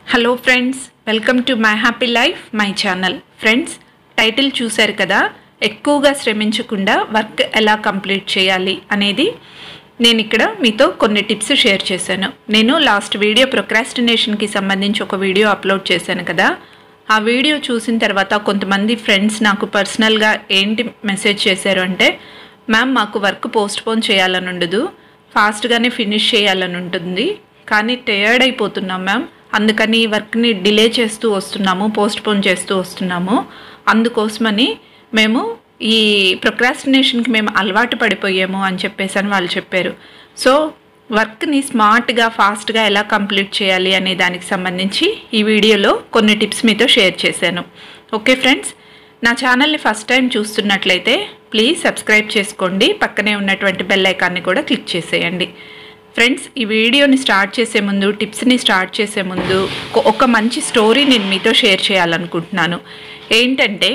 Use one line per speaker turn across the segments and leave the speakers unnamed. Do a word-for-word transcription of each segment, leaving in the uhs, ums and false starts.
Hello friends, welcome to my happy life my channel. Friends, title చూశారు కదా, ఎక్కువగా శ్రమించకుండా work ఎలా కంప్లీట్ చేయాలి అనేది నేను ఇక్కడ మీతో కొన్ని టిప్స్ షేర్ చేశాను. నేను లాస్ట్ వీడియో ప్రొక్రాస్టినేషన్కి సంబంధించి ఒక వీడియో అప్లోడ్ చేశాను కదా. ఆ వీడియో చూసిన తర్వాత కొంతమంది ఫ్రెండ్స్ నాకు పర్సనల్గా ఏంటి మెసేజ్ చేశారు అంటే, మ్యామ్ మాకు వర్క్ పోస్ట్పోన్ చేయాలని ఉండదు, ఫాస్ట్గానే ఫినిష్ చేయాలని ఉంటుంది, కానీ టయర్డ్ అయిపోతున్నాం మ్యామ్, అందుకని వర్క్ని డిలే చేస్తూ వస్తున్నాము, పోస్ట్పోన్ చేస్తూ వస్తున్నాము, అందుకోసమని మేము ఈ ప్రొక్రాస్టినేషన్కి మేము అలవాటు పడిపోయాము అని చెప్పేసి అని వాళ్ళు చెప్పారు. సో వర్క్ని స్మార్ట్గా ఫాస్ట్గా ఎలా కంప్లీట్ చేయాలి అనే దానికి సంబంధించి ఈ వీడియోలో కొన్ని టిప్స్ మీతో షేర్ చేశాను. ఓకే ఫ్రెండ్స్, నా ఛానల్ని ఫస్ట్ టైం చూస్తున్నట్లయితే ప్లీజ్ సబ్స్క్రైబ్ చేసుకోండి, పక్కనే ఉన్నటువంటి బెల్ ఐకాన్ని కూడా క్లిక్ చేసేయండి. ఫ్రెండ్స్, ఈ వీడియోని స్టార్ట్ చేసే ముందు, టిప్స్ని స్టార్ట్ చేసే ముందు ఒక మంచి స్టోరీ నేను మీతో షేర్ చేయాలనుకుంటున్నాను. ఏంటంటే,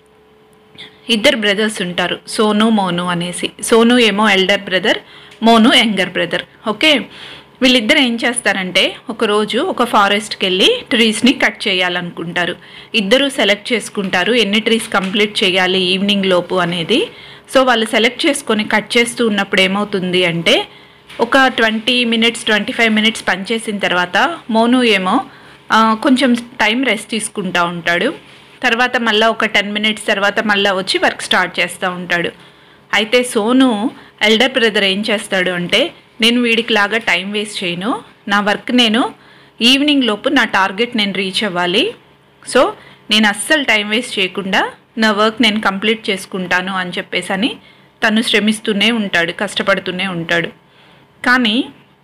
ఇద్దరు బ్రదర్స్ ఉంటారు, సోను మోను అనేసి. సోను ఏమో elder brother, Monu younger brother. Okay, వీళ్ళిద్దరు ఏం చేస్తారంటే, ఒకరోజు ఒక ఫారెస్ట్కి వెళ్ళి ట్రీస్ని కట్ చేయాలనుకుంటారు. ఇద్దరు సెలెక్ట్ చేసుకుంటారు ఎన్ని ట్రీస్ కంప్లీట్ చేయాలి ఈవినింగ్ లోపు అనేది. సో వాళ్ళు సెలెక్ట్ చేసుకొని కట్ చేస్తూ ఉన్నప్పుడు ఏమవుతుంది అంటే, ఒక twenty minutes twenty five minutes పనిచేసిన తర్వాత మోను ఏమో కొంచెం టైం రెస్ట్ తీసుకుంటూ ఉంటాడు. తర్వాత మళ్ళీ ఒక టెన్ మినిట్స్ తర్వాత మళ్ళీ వచ్చి వర్క్ స్టార్ట్ చేస్తూ ఉంటాడు. అయితే సోను ఎల్డర్ బ్రదర్ ఏం చేస్తాడు అంటే, నేను వీడికి లాగా టైం వేస్ట్ చేయను, నా వర్క్ నేను ఈవినింగ్ లోపు నా టార్గెట్ నేను రీచ్ అవ్వాలి, సో నేను అస్సలు టైం వేస్ట్ చేయకుండా నా వర్క్ నేను కంప్లీట్ చేసుకుంటాను అని చెప్పేసి అని తను శ్రమిస్తూనే ఉంటాడు, కష్టపడుతూనే ఉంటాడు. కానీ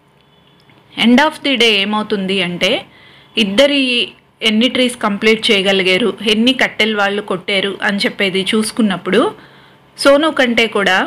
ఎండ్ ఆఫ్ ది డే ఏమవుతుంది అంటే, ఇద్దరి ఎన్ని ట్రీస్ కంప్లీట్ చేయగలిగారు, ఎన్ని కట్టెలు వాళ్ళు కొట్టారు అని చెప్పేది చూసుకున్నప్పుడు సోను కంటే కూడా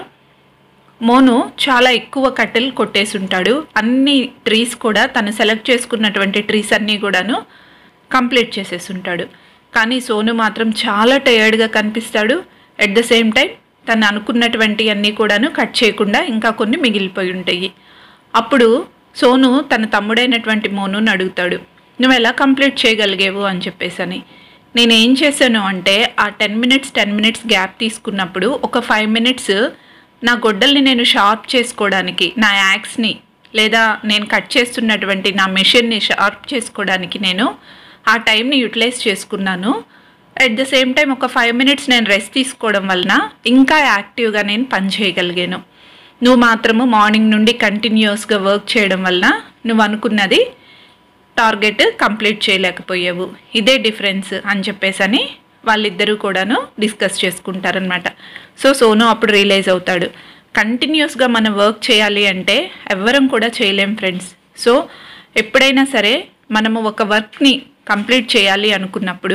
మోను చాలా ఎక్కువ కట్టెలు కొట్టేసి ఉంటాడు. అన్ని ట్రీస్ కూడా తను సెలెక్ట్ చేసుకున్నటువంటి ట్రీస్ అన్నీ కూడాను కంప్లీట్ చేసేసి ఉంటాడు. కానీ సోను మాత్రం చాలా టయర్డ్గా కనిపిస్తాడు. ఎట్ ద సేమ్ టైం తను అనుకున్నటువంటి అన్నీ కూడాను కట్ చేయకుండా ఇంకా కొన్ని మిగిలిపోయి ఉంటాయి. అప్పుడు సోను తన తమ్ముడైనటువంటి మోనుని అడుగుతాడు, నువ్వు ఎలా కంప్లీట్ చేయగలిగేవు అని చెప్పేసి అని. నేను ఏం చేశాను అంటే, ఆ ten minutes ten minutes gap తీసుకున్నప్పుడు ఒక ఫైవ్ మినిట్స్ నా గొడ్డల్ని నేను షార్ప్ చేసుకోవడానికి, నా యాక్స్ని లేదా నేను కట్ చేస్తున్నటువంటి నా మెషిన్ని షార్ప్ చేసుకోవడానికి నేను ఆ టైంని యూటిలైజ్ చేసుకున్నాను. అట్ ద సేమ్ టైం ఒక ఫైవ్ మినిట్స్ నేను రెస్ట్ తీసుకోవడం వలన ఇంకా యాక్టివ్గా నేను పని చేయగలిగాను. నువ్వు మాత్రము మార్నింగ్ నుండి కంటిన్యూస్గా వర్క్ చేయడం వలన నువ్వు అనుకున్నది టార్గెట్ కంప్లీట్ చేయలేకపోయావు, ఇదే డిఫరెన్స్ అని చెప్పేసి అని వాళ్ళిద్దరూ కూడాను డిస్కస్ చేసుకుంటారనమాట. సో సోను అప్పుడు రియలైజ్ అవుతాడు, కంటిన్యూస్గా మనం వర్క్ చేయాలి అంటే ఎవ్వరం కూడా చేయలేం ఫ్రెండ్స్. సో ఎప్పుడైనా సరే మనము ఒక వర్క్ని కంప్లీట్ చేయాలి అనుకున్నప్పుడు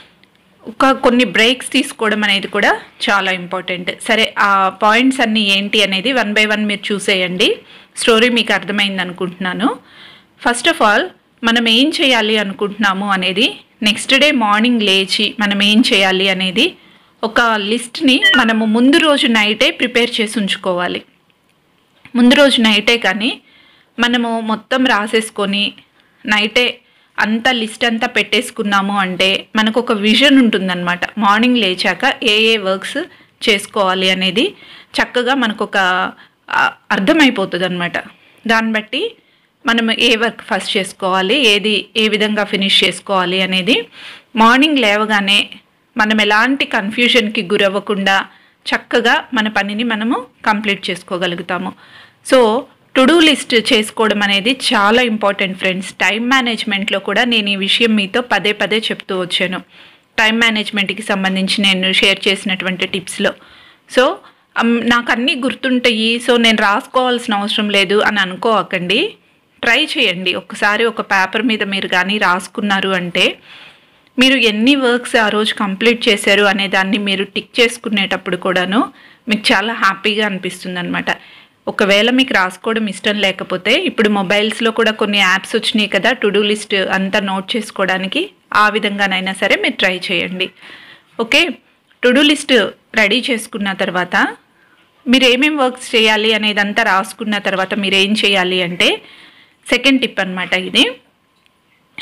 ఒక కొన్ని బ్రేక్స్ తీసుకోవడం అనేది కూడా చాలా ఇంపార్టెంట్. సరే, ఆ పాయింట్స్ అన్నీ ఏంటి అనేది వన్ బై వన్ మీరు చూసేయండి. స్టోరీ మీకు అర్థమైంది అనుకుంటున్నాను. ఫస్ట్ ఆఫ్ ఆల్, మనం ఏం చేయాలి అనుకుంటున్నాము అనేది నెక్స్ట్ డే మార్నింగ్ లేచి మనం ఏం చేయాలి అనేది ఒక లిస్ట్ని మనము ముందు రోజు నైటే ప్రిపేర్ చేసి ఉంచుకోవాలి. ముందు రోజు నైటే కానీ మనము మొత్తం రాసేసుకొని నైటే అంతా లిస్ట్ అంతా పెట్టేసుకున్నాము అంటే మనకు ఒక విజన్ ఉంటుందన్నమాట. మార్నింగ్ లేచాక ఏ ఏ వర్క్స్ చేసుకోవాలి అనేది చక్కగా మనకు ఒక అర్థమైపోతుంది అనమాట. దాన్ని బట్టి మనం ఏ వర్క్ ఫస్ట్ చేసుకోవాలి, ఏది ఏ విధంగా ఫినిష్ చేసుకోవాలి అనేది మార్నింగ్ లేవగానే మనం ఎలాంటి కన్ఫ్యూజన్కి గురవ్వకుండా చక్కగా మన పనిని మనము కంప్లీట్ చేసుకోగలుగుతాము. సో టు డూ లిస్ట్ చేసుకోవడం అనేది చాలా ఇంపార్టెంట్ ఫ్రెండ్స్. టైం మేనేజ్మెంట్లో కూడా నేను ఈ విషయం మీతో పదే పదే చెప్తూ వచ్చాను, టైం మేనేజ్మెంట్కి సంబంధించి నేను షేర్ చేసినటువంటి టిప్స్లో. సో నాకు అన్నీ గుర్తుంటాయి, సో నేను రాసుకోవాల్సిన అవసరం లేదు అని అనుకోకండి. ట్రై చేయండి ఒకసారి, ఒక పేపర్ మీద మీరు కానీ రాసుకున్నారు అంటే మీరు ఎన్ని వర్క్స్ ఆ రోజు కంప్లీట్ చేశారు అనే దాన్ని మీరు టిక్ చేసుకునేటప్పుడు కూడాను మీకు చాలా హ్యాపీగా అనిపిస్తుంది అనమాట. ఒకవేళ మీకు రాసుకోవడం ఇష్టం లేకపోతే ఇప్పుడు మొబైల్స్లో కూడా కొన్ని యాప్స్ వచ్చినాయి కదా, టు డూ లిస్ట్ అంతా నోట్ చేసుకోవడానికి, ఆ విధంగానైనా సరే మీరు ట్రై చేయండి. Okay, to do list ready చేసుకున్న తర్వాత మీరు ఏమేమి వర్క్స్ చేయాలి అనేదంతా రాసుకున్న తర్వాత మీరు ఏం చేయాలి అంటే, సెకండ్ టిప్ అనమాట ఇది.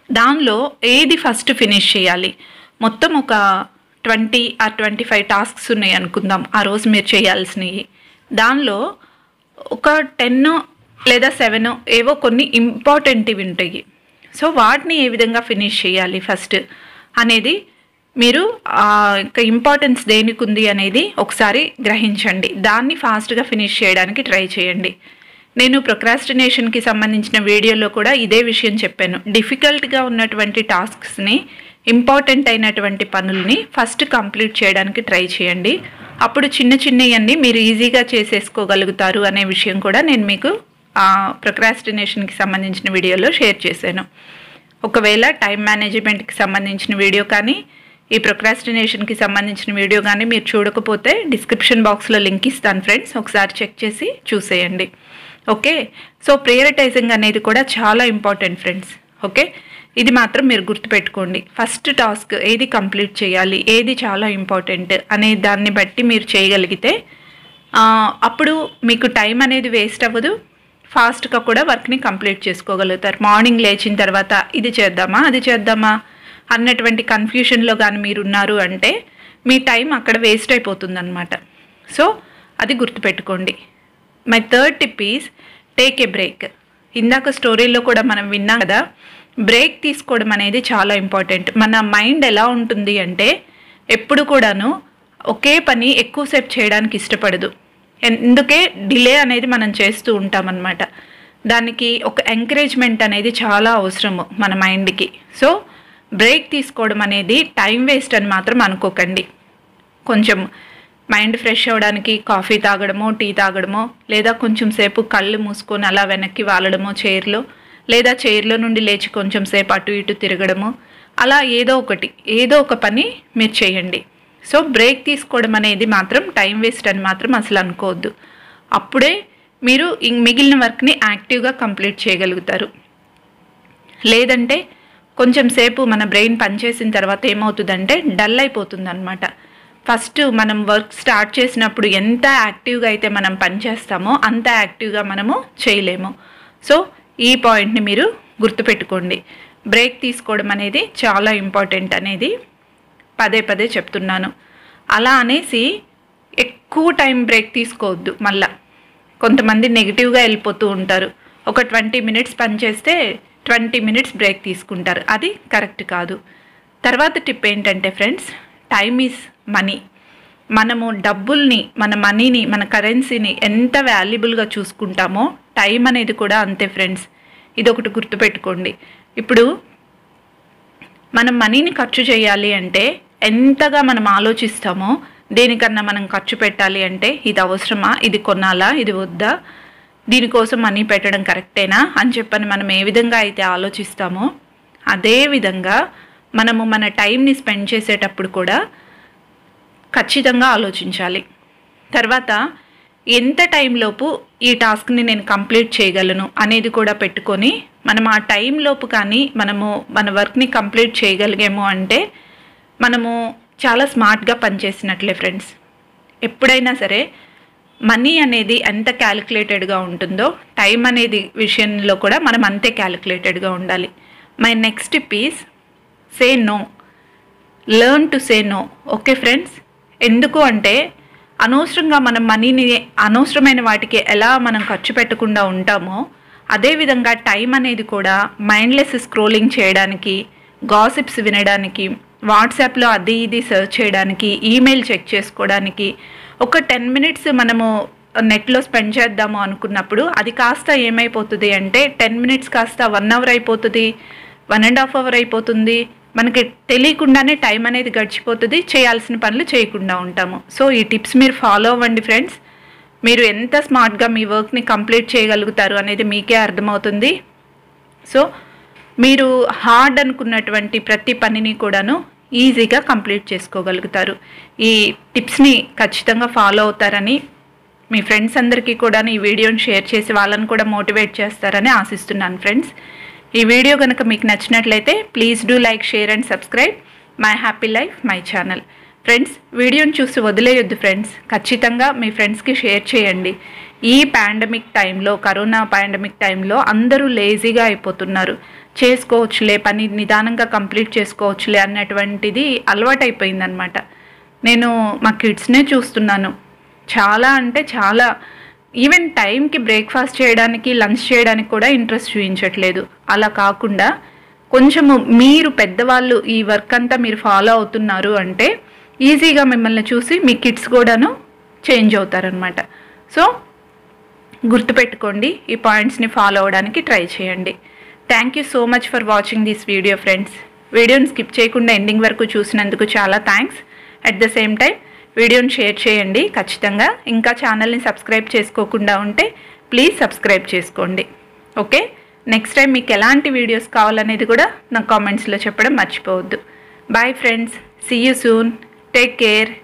దానిలో ఏది ఫస్ట్ ఫినిష్ చేయాలి, మొత్తం ఒక twenty or twenty five tasks ఉన్నాయి అనుకుందాం ఆ రోజు మీరు చేయాల్సినవి. దానిలో ఒక టెన్ లేదా సెవెన్ ఏవో కొన్ని ఇంపార్టెంట్వి ఉంటాయి. సో వాటిని ఏ విధంగా ఫినిష్ చేయాలి ఫస్ట్ అనేది మీరు ఇంకా ఇంపార్టెన్స్ దేనికి ఉంది అనేది ఒకసారి గ్రహించండి. దాన్ని ఫాస్ట్గా ఫినిష్ చేయడానికి ట్రై చేయండి. నేను ప్రొక్రాస్టినేషన్కి సంబంధించిన వీడియోలో కూడా ఇదే విషయం చెప్పాను. డిఫికల్ట్గా ఉన్నటువంటి టాస్క్స్ని, ఇంపార్టెంట్ అయినటువంటి పనుల్ని ఫస్ట్ కంప్లీట్ చేయడానికి ట్రై చేయండి. అప్పుడు చిన్న చిన్నవన్నీ మీరు ఈజీగా చేసేసుకోగలుగుతారు అనే విషయం కూడా నేను మీకు ఆ ప్రొక్రాస్టినేషన్కి సంబంధించిన వీడియోలో షేర్ చేశాను. ఒకవేళ టైం మేనేజ్మెంట్కి సంబంధించిన వీడియో కానీ, ఈ ప్రొక్రాస్టినేషన్కి సంబంధించిన వీడియో కానీ మీరు చూడకపోతే డిస్క్రిప్షన్ బాక్స్లో లింక్ ఇస్తాను ఫ్రెండ్స్, ఒకసారి చెక్ చేసి చూసేయండి. ఓకే, సో ప్రియారిటైజింగ్ అనేది కూడా చాలా ఇంపార్టెంట్ ఫ్రెండ్స్. ఓకే, ఇది మాత్రం మీరు గుర్తుపెట్టుకోండి. ఫస్ట్ టాస్క్ ఏది కంప్లీట్ చేయాలి, ఏది చాలా ఇంపార్టెంట్ అనే దాన్ని బట్టి మీరు చేయగలిగితే అప్పుడు మీకు టైం అనేది వేస్ట్ అవ్వదు, ఫాస్ట్గా కూడా వర్క్ని కంప్లీట్ చేసుకోగలుగుతారు. మార్నింగ్ లేచిన తర్వాత ఇది చేద్దామా అది చేద్దామా అన్నటువంటి కన్ఫ్యూషన్లో కానీ మీరు ఉన్నారు అంటే మీ టైం అక్కడ వేస్ట్ అయిపోతుంది అన్నమాట. సో అది గుర్తుపెట్టుకోండి. My third tip is take a break. ఇందాక స్టోరీలో కూడా మనం విన్నాం కదా, బ్రేక్ తీసుకోవడం అనేది చాలా ఇంపార్టెంట్. మన మైండ్ ఎలా ఉంటుంది అంటే ఎప్పుడు కూడాను ఒకే పని ఎక్కువసేపు చేయడానికి ఇష్టపడదు. ఎందుకే డిలే అనేది మనం చేస్తూ ఉంటామన్నమాట. దానికి ఒక ఎంకరేజ్మెంట్ అనేది చాలా అవసరము మన మైండ్కి. సో బ్రేక్ తీసుకోవడం అనేది టైం వేస్ట్ అని మాత్రం అనుకోకండి. కొంచెం మైండ్ ఫ్రెష్ అవ్వడానికి కాఫీ తాగడమో, టీ తాగడమో, లేదా కొంచెం సేపు కళ్ళు మూసుకొని అలా వెనక్కి వాలడమో చైర్లో, లేదా చైర్లో నుండి లేచి కొంచెం సేపు అటు ఇటు తిరగడము, అలా ఏదో ఒకటి ఏదో ఒక పని మీరు చేయండి. సో బ్రేక్ తీసుకోవడం అనేది మాత్రం టైం వేస్ట్ అని మాత్రం అసలు అనుకోవద్దు. అప్పుడే మీరు మిగిలిన వర్క్ని యాక్టివ్గా కంప్లీట్ చేయగలుగుతారు. లేదంటే కొంచెం సేపు మన బ్రెయిన్ పనిచేసిన తర్వాత ఏమవుతుందంటే డల్ అయిపోతుంది అనమాట. ఫస్ట్ మనం వర్క్ స్టార్ట్ చేసినప్పుడు ఎంత యాక్టివ్గా అయితే మనం పనిచేస్తామో అంత యాక్టివ్గా మనము చేయలేము. సో ఈ పాయింట్ని మీరు గుర్తుపెట్టుకోండి. బ్రేక్ తీసుకోవడం అనేది చాలా ఇంపార్టెంట్ అనేది పదే పదే చెప్తున్నాను. అలా అనేసి ఎక్కువ టైం బ్రేక్ తీసుకోవద్దు. మళ్ళా కొంతమంది నెగిటివ్గా వెళ్ళిపోతూ ఉంటారు. ఒక ట్వంటీ మినిట్స్ పని చేస్తే ట్వంటీ మినిట్స్ బ్రేక్ తీసుకుంటారు. అది కరెక్ట్ కాదు. తర్వాత టిప్ ఏంటంటే ఫ్రెండ్స్, టైమ్ ఈజ్ మనీ. మనము డబ్బుల్ని, మన మనీని, మన కరెన్సీని ఎంత వాల్యుబుల్గా చూసుకుంటామో టైం అనేది కూడా అంతే ఫ్రెండ్స్. ఇది ఒకటి గుర్తుపెట్టుకోండి. ఇప్పుడు మనం మనీని ఖర్చు చేయాలి అంటే ఎంతగా మనం ఆలోచిస్తామో, దేనికన్నా మనం ఖర్చు పెట్టాలి అంటే ఇది అవసరమా, ఇది కొనాలా, ఇది వద్దా, దీనికోసం మనీ పెట్టడం కరెక్టేనా అని చెప్పని మనం ఏ విధంగా అయితే ఆలోచిస్తామో అదేవిధంగా మనము మన టైంని స్పెండ్ చేసేటప్పుడు కూడా ఖచ్చితంగా ఆలోచించాలి. తర్వాత ఎంత టైంలోపు ఈ టాస్క్ని నేను కంప్లీట్ చేయగలను అనేది కూడా పెట్టుకొని మనం ఆ టైంలోపు కానీ మనము మన వర్క్ని కంప్లీట్ చేయగలిగాము అంటే మనము చాలా స్మార్ట్గా పనిచేసినట్లే ఫ్రెండ్స్. ఎప్పుడైనా సరే మనీ అనేది ఎంత క్యాలిక్యులేటెడ్గా ఉంటుందో టైం అనేది విషయంలో కూడా మనం అంతే క్యాలిక్యులేటెడ్గా ఉండాలి. My next tip is say no. Learn to say no. Okay friends, ఎందుకు అంటే అనవసరంగా మనం మనీని అనవసరమైన వాటికి ఎలా మనం ఖర్చు పెట్టకుండా ఉంటామో అదేవిధంగా టైం అనేది కూడా మైండ్లెస్ స్క్రోలింగ్ చేయడానికి, గాసిప్స్ వినడానికి, వాట్సాప్లో అది ఇది సెర్చ్ చేయడానికి, ఈమెయిల్ చెక్ చేసుకోవడానికి ఒక టెన్ మినిట్స్ మనము నెట్లో స్పెండ్ చేద్దాము అనుకున్నప్పుడు అది కాస్త ఏమైపోతుంది అంటే టెన్ మినిట్స్ కాస్త వన్ అవర్ అయిపోతుంది, వన్ అండ్ హాఫ్ అవర్ అయిపోతుంది. మనకి తెలియకుండానే టైం అనేది గడిచిపోతుంది, చేయాల్సిన పనులు చేయకుండా ఉంటాము. సో ఈ టిప్స్ మీరు ఫాలో అవ్వండి ఫ్రెండ్స్. మీరు ఎంత స్మార్ట్గా మీ వర్క్ని కంప్లీట్ చేయగలుగుతారు అనేది మీకే అర్థమవుతుంది. సో మీరు హార్డ్ అనుకున్నటువంటి ప్రతి పనిని కూడాను ఈజీగా కంప్లీట్ చేసుకోగలుగుతారు. ఈ టిప్స్ని ఖచ్చితంగా ఫాలో అవుతారని, మీ ఫ్రెండ్స్ అందరికీ కూడా ఈ వీడియోని షేర్ చేసి వాళ్ళని కూడా మోటివేట్ చేస్తారని ఆశిస్తున్నాను ఫ్రెండ్స్. ఈ వీడియో కనుక మీకు నచ్చినట్లయితే please do like, share and subscribe my happy life my channel. Friends, వీడియోని చూసి వదిలేయొద్దు ఫ్రెండ్స్. ఖచ్చితంగా మీ ఫ్రెండ్స్కి షేర్ చేయండి. ఈ పాండమిక్ టైంలో, కరోనా పాండమిక్ టైంలో అందరూ లేజీగా అయిపోతున్నారు. చేసుకోవచ్చులే, పని నిదానంగా కంప్లీట్ చేసుకోవచ్చులే అన్నటువంటిది అలవాటైపోయిందనమాట. నేను మా కిడ్స్నే చూస్తున్నాను, చాలా అంటే చాలా, ఈవెన్ టైంకి బ్రేక్ఫాస్ట్ చేయడానికి లంచ్ చేయడానికి కూడా ఇంట్రెస్ట్ చూపించట్లేదు. అలా కాకుండా కొంచెము మీరు పెద్దవాళ్ళు ఈ వర్క్ అంతా మీరు ఫాలో అవుతున్నారు అంటే ఈజీగా మిమ్మల్ని చూసి మీ కిడ్స్ కూడాను చేంజ్ అవుతారనమాట. సో గుర్తుపెట్టుకోండి, ఈ పాయింట్స్ని ఫాలో అవ్వడానికి ట్రై చేయండి. Thank you so much for watching this video friends. వీడియోని స్కిప్ చేయకుండా ఎండింగ్ వరకు చూసినందుకు చాలా thanks. At the same time వీడియోని షేర్ చేయండి ఖచ్చితంగా. ఇంకా ఛానల్ని సబ్స్క్రైబ్ చేసుకోకుండా ఉంటే ప్లీజ్ సబ్స్క్రైబ్ చేసుకోండి. ఓకే, నెక్స్ట్ టైం మీకు ఎలాంటి వీడియోస్ కావాలనేది కూడా నా కామెంట్స్లో చెప్పడం మర్చిపోవద్దు. Bye friends, see you soon, take care.